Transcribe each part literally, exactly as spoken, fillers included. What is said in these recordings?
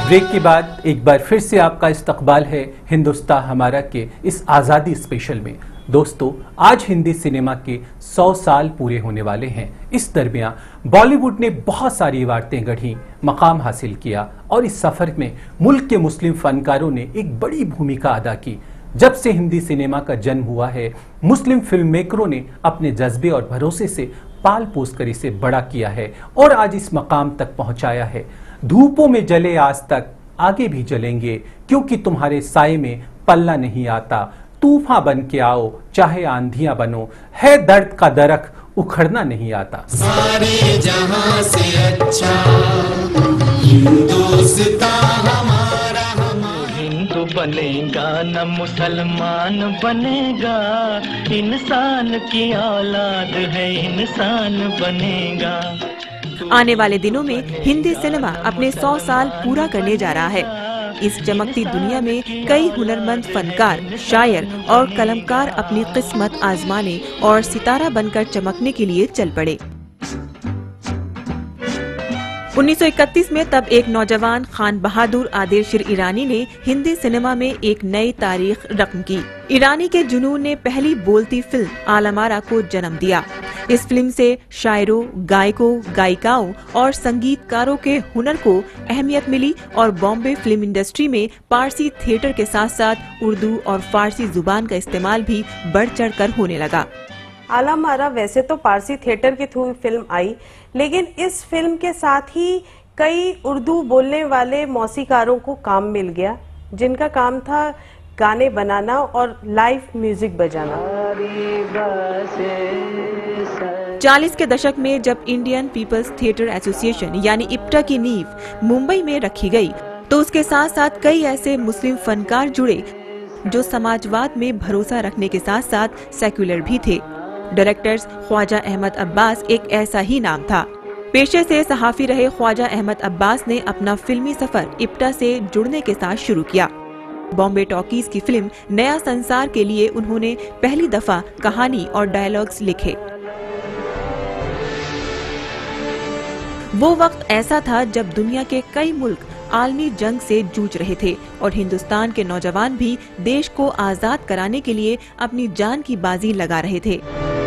Break के बाद एक बार फिर से आपका इस्तकबाल है हिंदुस्तान हमारा के इस आज़ादी स्पेशल में। दोस्तों, आज हिंदी सिनेमा के सौ साल पूरे होने वाले हैं। इस दरमियान बॉलीवुड ने बहुत सारी इबारतें गढ़ी, मकाम हासिल किया और इस सफर में मुल्क के मुस्लिम फनकारों ने एक बड़ी भूमिका अदा की। जब से हिंदी सिनेमा का जन्म हुआ है, मुस्लिम फिल्म मेकरों ने अपने जज्बे और भरोसे से पाल पोस कर इसे बड़ा किया है और आज इस मकाम तक पहुंचाया है। धूपों में जले आज तक, आगे भी जलेंगे, क्योंकि तुम्हारे साए में पल्ला नहीं आता। तूफान बन के आओ, चाहे आंधियां बनो, है दर्द का दरख उखड़ना नहीं आता। सारे जहां से अच्छा हिंदुस्तान हमारा, हिंदू बनेगा न मुसलमान बनेगा, इंसान की औलाद है इंसान बनेगा। आने वाले दिनों में हिंदी सिनेमा अपने सौ साल पूरा करने जा रहा है। इस चमकती दुनिया में कई हुनरमंद फनकार, शायर और कलमकार अपनी किस्मत आजमाने और सितारा बनकर चमकने के लिए चल पड़े। उन्नीस सौ इकतीस में तब एक नौजवान खान बहादुर आदिलशर ईरानी ने हिंदी सिनेमा में एक नई तारीख रकम की। ईरानी के जुनून ने पहली बोलती फिल्म आलमारा को जन्म दिया। इस फिल्म से शायरों, गायकों, गायिकाओं और संगीतकारों के हुनर को अहमियत मिली और बॉम्बे फिल्म इंडस्ट्री में पारसी थिएटर के साथ साथ उर्दू और फारसी जुबान का इस्तेमाल भी बढ़ चढ़ कर होने लगा। आलमारा वैसे तो पारसी थिएटर के थ्रू फिल्म आई, लेकिन इस फिल्म के साथ ही कई उर्दू बोलने वाले मौसीकारों को काम मिल गया, जिनका काम था गाने बनाना और लाइव म्यूजिक बजाना। चालीस के दशक में जब इंडियन पीपल्स थिएटर एसोसिएशन यानी इप्टा की नींव मुंबई में रखी गई, तो उसके साथ साथ कई ऐसे मुस्लिम फनकार जुड़े जो समाजवाद में भरोसा रखने के साथ साथ सेक्युलर भी थे। डायरेक्टर्स ख्वाजा अहमद अब्बास एक ऐसा ही नाम था। पेशे से सहाफी रहे ख्वाजा अहमद अब्बास ने अपना फिल्मी सफर इप्टा से जुड़ने के साथ शुरू किया। बॉम्बे टॉकीज की फिल्म नया संसार के लिए उन्होंने पहली दफा कहानी और डायलॉग्स लिखे। वो वक्त ऐसा था जब दुनिया के कई मुल्क आलमी जंग से जूझ रहे थे और हिंदुस्तान के नौजवान भी देश को आजाद कराने के लिए अपनी जान की बाजी लगा रहे थे।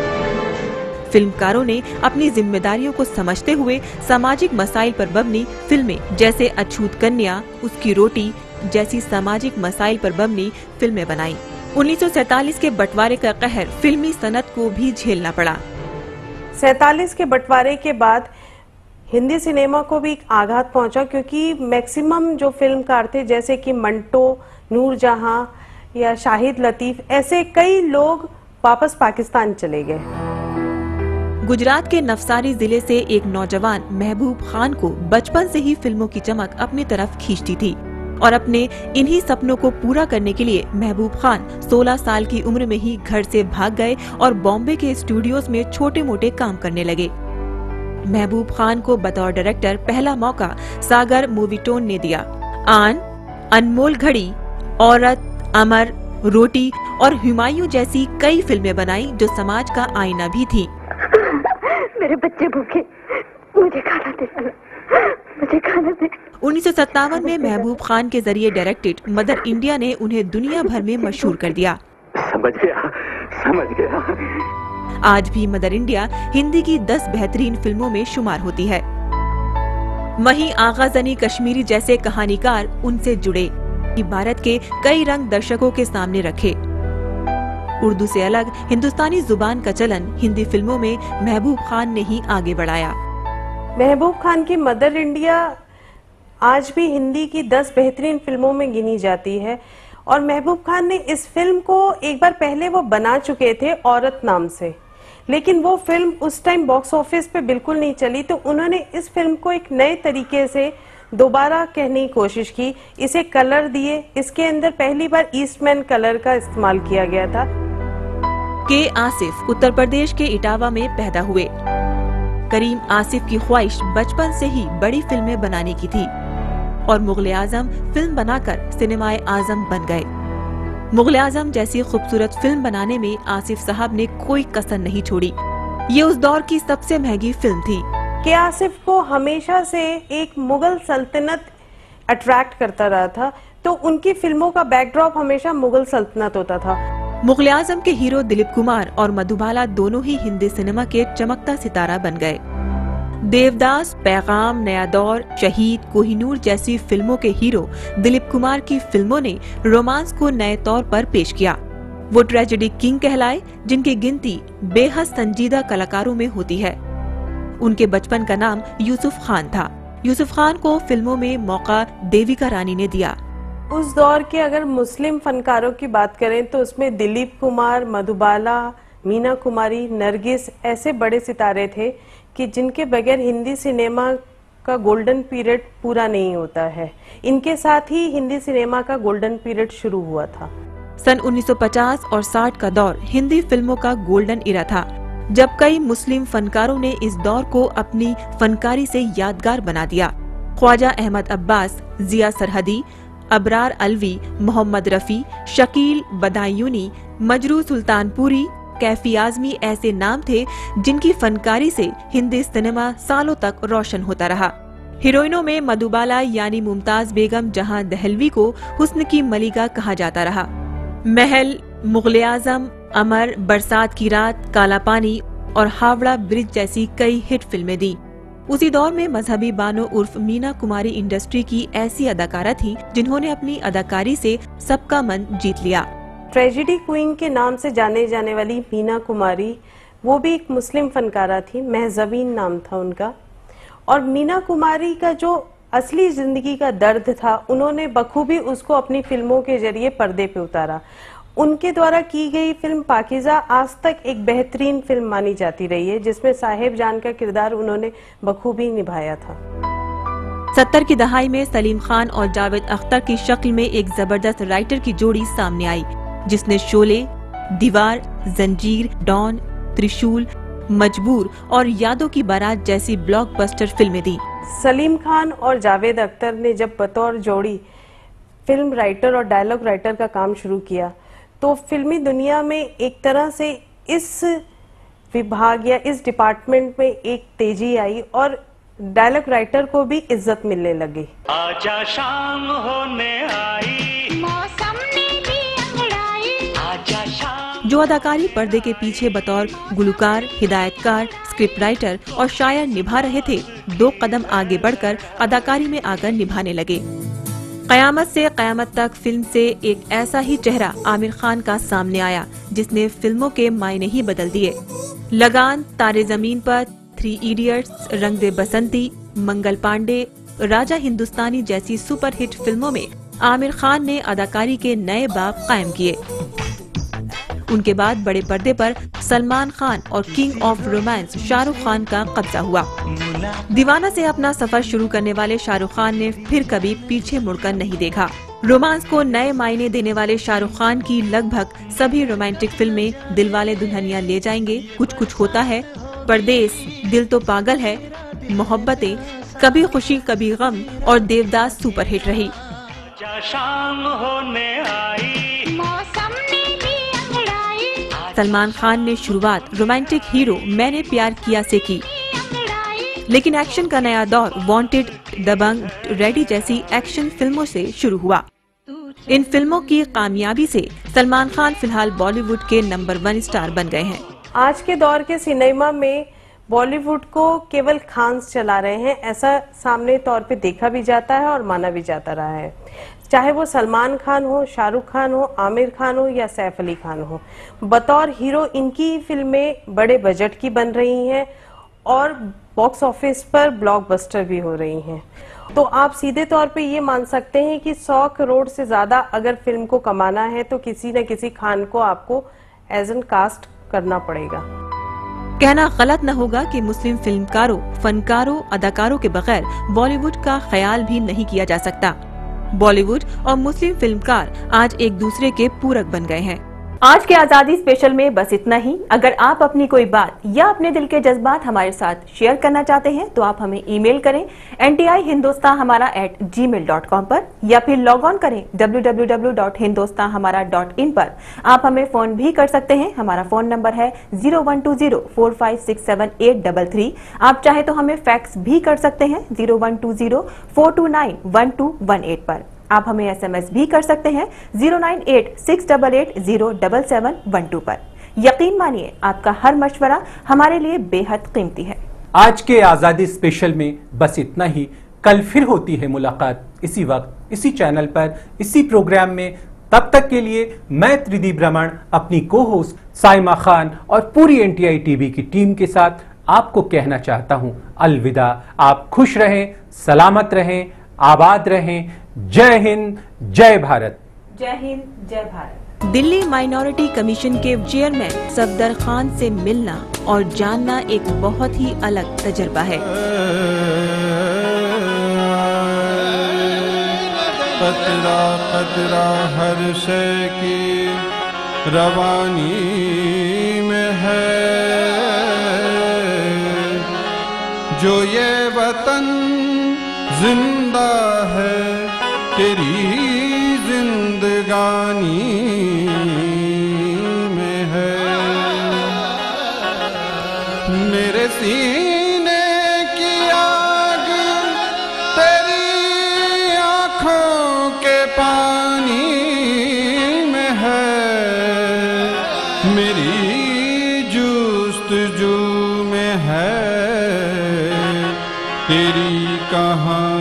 फिल्मकारों ने अपनी जिम्मेदारियों को समझते हुए सामाजिक मसाइल पर मबनी फिल्में जैसे अछूत कन्या, उसकी रोटी जैसी सामाजिक मसाइल पर मबनी फिल्में बनाई। उन्नीस सौ सैतालीस के बंटवारे का कहर फिल्मी सनत को भी झेलना पड़ा। सैतालीस के बंटवारे के बाद हिंदी सिनेमा को भी आघात पहुंचा, क्योंकि मैक्सिमम जो फिल्मकार थे जैसे कि मंटो, नूरजहां या शाहिद लतीफ, ऐसे कई लोग वापस पाकिस्तान चले गए। गुजरात के नवसारी जिले से एक नौजवान महबूब खान को बचपन से ही फिल्मों की चमक अपनी तरफ खींचती थी और अपने इन्हीं सपनों को पूरा करने के लिए महबूब खान सोलह साल की उम्र में ही घर से भाग गए और बॉम्बे के स्टूडियोज में छोटे मोटे काम करने लगे। महबूब खान को बतौर डायरेक्टर पहला मौका सागर मूवीटोन ने दिया। आन, अनमोल घड़ी, औरत, अमर, रोटी और हुमायूं जैसी कई फिल्में बनाई जो समाज का आईना भी थी। मेरे बच्चे भूखे, मुझे खाना दे, मुझे खाना दे। उन्नीस सौ सत्तावन में महबूब खान के जरिए डायरेक्टेड मदर इंडिया ने उन्हें दुनिया भर में मशहूर कर दिया। समझ गया, समझ गया। आज भी मदर इंडिया हिंदी की दस बेहतरीन फिल्मों में शुमार होती है। वहीं आगा जनी कश्मीरी जैसे कहानीकार उनसे जुड़े, भारत के कई रंग दर्शकों के सामने रखे। उर्दू से अलग हिंदुस्तानी जुबान का चलन हिंदी फिल्मों में महबूब खान ने ही आगे बढ़ाया। महबूब खान की मदर इंडिया आज भी हिंदी की दस बेहतरीन फिल्मों में गिनी जाती है और महबूब खान ने इस फिल्म को एक बार पहले वो बना चुके थे औरत नाम से, लेकिन वो फिल्म उस टाइम बॉक्स ऑफिस पे बिल्कुल नहीं चली, तो उन्होंने इस फिल्म को एक नए तरीके से दोबारा कहने की कोशिश की। इसे कलर दिए, इसके अंदर पहली बार ईस्टमैन कलर का इस्तेमाल किया गया था। के आसिफ उत्तर प्रदेश के इटावा में पैदा हुए। करीम आसिफ की ख्वाहिश बचपन से ही बड़ी फिल्में बनाने की थी और मुगल आजम फिल्म बनाकर सिनेमाए आजम बन गए। मुगल आजम जैसी खूबसूरत फिल्म बनाने में आसिफ साहब ने कोई कसर नहीं छोड़ी। ये उस दौर की सबसे महंगी फिल्म थी। के आसिफ को हमेशा से एक मुगल सल्तनत अट्रैक्ट करता रहा था। तो उनकी फिल्मों का बैकड्रॉप हमेशा मुगल सल्तनत होता था। मुगल आजम के हीरो दिलीप कुमार और मधुबाला दोनों ही हिंदी सिनेमा के चमकता सितारा बन गए। देवदास, पैगाम, नया दौर, शहीद, कोहिनूर जैसी फिल्मों के हीरो दिलीप कुमार की फिल्मों ने रोमांस को नए तौर पर पेश किया। वो ट्रेजेडी किंग कहलाए, जिनकी गिनती बेहद संजीदा कलाकारों में होती है। उनके बचपन का नाम यूसुफ खान था। यूसुफ खान को फिल्मों में मौका देविका रानी ने दिया। उस दौर के अगर मुस्लिम फनकारों की बात करें तो उसमें दिलीप कुमार, मधुबाला, मीना कुमारी, नरगिस ऐसे बड़े सितारे थे कि जिनके बगैर हिंदी सिनेमा का गोल्डन पीरियड पूरा नहीं होता है। इनके साथ ही हिंदी सिनेमा का गोल्डन पीरियड शुरू हुआ था। सन उन्नीस सौ पचास और साठ का दौर हिंदी फिल्मों का गोल्डन इरा था, जब कई मुस्लिम फनकारों ने इस दौर को अपनी फनकारी से यादगार बना दिया। ख्वाजा अहमद अब्बास, जिया सरहदी, अबरार अलवी, मोहम्मद रफी, शकील बदायूनी, मजरू सुल्तानपुरी, कैफी आजमी ऐसे नाम थे जिनकी फनकारी से हिंदी सिनेमा सालों तक रोशन होता रहा। हीरोइनों में मधुबाला यानी मुमताज बेगम जहां दहलवी को हुस्न की मलिका कहा जाता रहा। महल, मुगल आजम, अमर, बरसात की रात, काला पानी और हावड़ा ब्रिज जैसी कई हिट फिल्में दी। उसी दौर में मजहबी बानो उर्फ मीना कुमारी इंडस्ट्री की ऐसी अदाकारा थी जिन्होंने अपनी अदाकारी से सबका मन जीत लिया। ट्रेजेडी क्वीन के नाम से जाने जाने वाली मीना कुमारी, वो भी एक मुस्लिम फनकारा थी, महजबीन नाम था उनका। और मीना कुमारी का जो असली जिंदगी का दर्द था, उन्होंने बखूबी उसको अपनी फिल्मों के जरिए पर्दे पे उतारा। उनके द्वारा की गई फिल्म पाकीज़ा आज तक एक बेहतरीन फिल्म मानी जाती रही है, जिसमें साहेब जान का किरदार उन्होंने बखूबी निभाया था। सत्तर की दहाई में सलीम खान और जावेद अख्तर की शक्ल में एक जबरदस्त राइटर की जोड़ी सामने आई, जिसने शोले, दीवार, जंजीर, डॉन, त्रिशूल, मजबूर और यादों की बारात जैसी ब्लॉकबस्टर फिल्में दी। सलीम खान और जावेद अख्तर ने जब बतौर जोड़ी फिल्म राइटर और डायलॉग राइटर का काम शुरू किया, तो फिल्मी दुनिया में एक तरह से इस विभाग या इस डिपार्टमेंट में एक तेजी आई और डायलॉग राइटर को भी इज्जत मिलने लगी। आजा शाम होने आई, मौसम ने भी अंगड़ाई, आजा शाम। जो अदाकारी पर्दे के पीछे बतौर गुलकार, हिदायतकार, स्क्रिप्ट राइटर और शायर निभा रहे थे, दो कदम आगे बढ़कर अदाकारी में आकर निभाने लगे। कयामत से कयामत तक फिल्म से एक ऐसा ही चेहरा आमिर खान का सामने आया, जिसने फिल्मों के मायने ही बदल दिए। लगान, तारे जमीन पर, थ्री इडियट्स, रंग दे बसंती, मंगल पांडे, राजा हिंदुस्तानी जैसी सुपरहिट फिल्मों में आमिर खान ने अदाकारी के नए बाब कायम किए। उनके बाद बड़े पर्दे पर सलमान खान और king of romance Shahrukh Khan का कब्जा हुआ। दीवाना से अपना सफर शुरू करने वाले शाहरुख खान ने फिर कभी पीछे मुड़कर नहीं देखा। रोमांस को नए मायने देने वाले शाहरुख खान की लगभग सभी रोमांटिक फिल्में दिलवाले दुल्हनिया ले जाएंगे, कुछ कुछ होता है, परदेस, दिल तो पागल है, मोहब्बतें, कभी खुशी कभी गम और देवदास सुपरहिट रही। शाम होने आई, मौसम ने भी अंगड़ाई। सलमान खान ने शुरुआत रोमांटिक हीरो मैंने प्यार किया से की, लेकिन एक्शन का नया दौर वांटेड, दबंग, रेडी जैसी एक्शन फिल्मों से शुरू हुआ। इन फिल्मों की कामयाबी से सलमान खान फिलहाल बॉलीवुड के नंबर वन स्टार बन गए हैं। आज के दौर के सिनेमा में बॉलीवुड को केवल खान्स चला रहे हैं, ऐसा सामने तौर पे देखा भी जाता है और माना भी जाता रहा है। चाहे वो सलमान खान हो, शाहरुख खान हो, आमिर खान हो या सैफ अली खान हो, बतौर हीरो इनकी फिल्में बड़े बजट की बन रही हैं और बॉक्स ऑफिस पर ब्लॉकबस्टर भी हो रही हैं। तो आप सीधे तौर पे ये मान सकते हैं कि सौ करोड़ से ज्यादा अगर फिल्म को कमाना है तो किसी न किसी खान को आपको एज एन कास्ट करना पड़ेगा। कहना गलत न होगा कि मुस्लिम फिल्मकारों, फनकारों, अदाकारों के बगैर बॉलीवुड का ख्याल भी नहीं किया जा सकता। बॉलीवुड और मुस्लिम फिल्मकार आज एक दूसरे के पूरक बन गए हैं। आज के आजादी स्पेशल में बस इतना ही। अगर आप अपनी कोई बात या अपने दिल के जज्बात हमारे साथ शेयर करना चाहते हैं तो आप हमें ईमेल करें N T I Hindustan Hamara at gmail dot com पर, या फिर लॉग ऑन करें W W W dot Hindustan Hamara dot इन पर। आप हमें फोन भी कर सकते हैं। हमारा फोन नंबर है zero one two zero four five six seven eight double three. आप चाहे तो हमें फैक्स भी कर सकते हैं zero one two zero four two nine one two one eight पर। आप हमें एसएमएस भी कर सकते हैं zero nine eight six double eight zero double seven one two पर। यकीन मानिए आपका हर मशवरा हमारे लिए बेहद कीमती है। आज के आजादी स्पेशल में बस इतना ही। कल फिर होती है मुलाकात इसी वक्त, इसी चैनल पर, इसी प्रोग्राम में। तब तक के लिए मैं त्रिदीप रमन अपनी को होस्ट साइमा खान और पूरी एनटीआई टीवी की टीम के साथ आपको कहना चाहता हूं अलविदा। आप खुश रहें, सलामत रहें, आबाद रहें। जय हिंद, जय भारत। जय हिंद, जय भारत। दिल्ली माइनॉरिटी कमीशन के चेयरमैन सफदर खान से मिलना और जानना एक बहुत ही अलग तजुर्बा है। कतरा कतरा हर शय की रवानी में है, जो ये वतन जिंदा है तेरी जिंदगानी में है। मेरे सीने की आग तेरी आँखों के पानी में है, मेरी जुस्तजू में है तेरी कहानी।